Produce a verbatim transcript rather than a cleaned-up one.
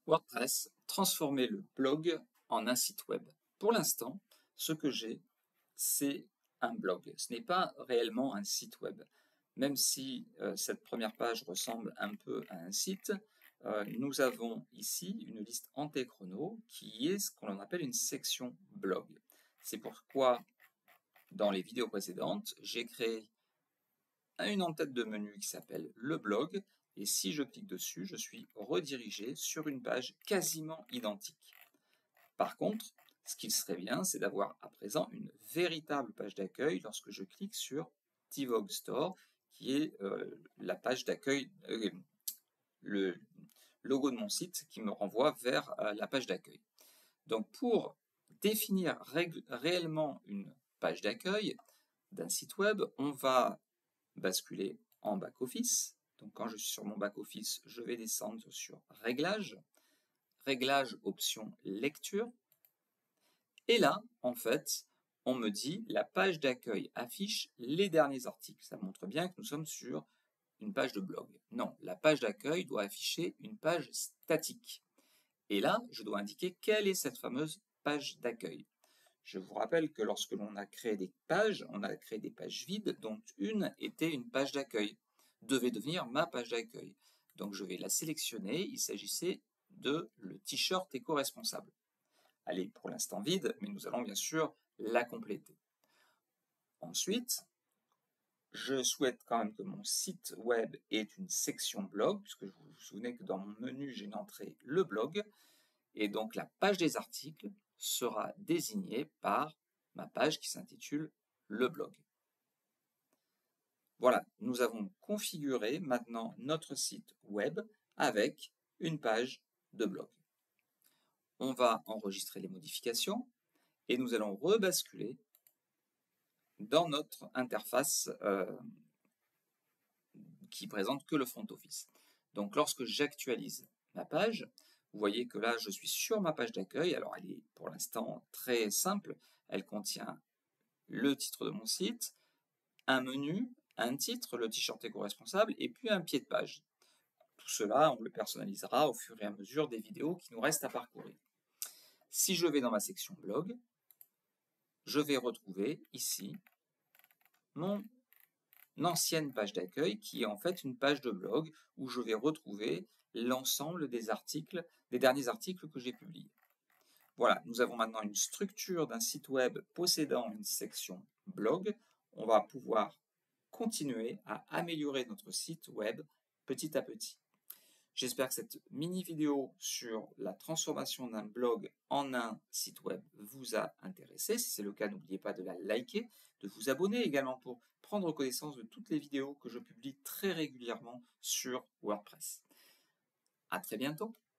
WordPress, transformer le blog en un site web. Pour l'instant, ce que j'ai, c'est un blog. Ce n'est pas réellement un site web. Même si euh, cette première page ressemble un peu à un site, euh, nous avons ici une liste antéchrono qui est ce qu'on appelle une section blog. C'est pourquoi, dans les vidéos précédentes, j'ai créé une en-tête de menu qui s'appelle le blog, et si je clique dessus, je suis redirigé sur une page quasiment identique. Par contre, ce qu'il serait bien, c'est d'avoir à présent une véritable page d'accueil lorsque je clique sur Tvog Store, qui est euh, la page d'accueil, euh, le logo de mon site qui me renvoie vers euh, la page d'accueil. Donc pour définir réellement une page d'accueil d'un site web, on va basculer en back-office. Donc quand je suis sur mon back-office, je vais descendre sur Réglages, Réglages option lecture. Et là, en fait, on me dit la page d'accueil affiche les derniers articles. Ça montre bien que nous sommes sur une page de blog. Non, la page d'accueil doit afficher une page statique. Et là, je dois indiquer quelle est cette fameuse page d'accueil. Je vous rappelle que lorsque l'on a créé des pages, on a créé des pages vides, dont une était une page d'accueil, devait devenir ma page d'accueil. Donc je vais la sélectionner, il s'agissait de le t-shirt éco-responsable. Elle est pour l'instant vide, mais nous allons bien sûr la compléter. Ensuite, je souhaite quand même que mon site web ait une section blog, puisque vous vous souvenez que dans mon menu, j'ai une entrée le blog, et donc la page des articles sera désignée par ma page qui s'intitule le blog. Voilà, nous avons configuré maintenant notre site web avec une page de blog. On va enregistrer les modifications et nous allons rebasculer dans notre interface euh, qui présente que le front office. Donc lorsque j'actualise ma page, vous voyez que là je suis sur ma page d'accueil. Alors elle est pour l'instant très simple, elle contient le titre de mon site, un menu, un titre, le t-shirt éco-responsable et puis un pied de page. Tout cela, on le personnalisera au fur et à mesure des vidéos qui nous restent à parcourir. Si je vais dans ma section blog, je vais retrouver ici mon ancienne page d'accueil qui est en fait une page de blog où je vais retrouver l'ensemble des articles, des derniers articles que j'ai publiés. Voilà, nous avons maintenant une structure d'un site web possédant une section blog. On va pouvoir continuer à améliorer notre site web petit à petit. J'espère que cette mini vidéo sur la transformation d'un blog en un site web vous a intéressé. Si c'est le cas, n'oubliez pas de la liker, de vous abonner également pour prendre connaissance de toutes les vidéos que je publie très régulièrement sur WordPress. À très bientôt.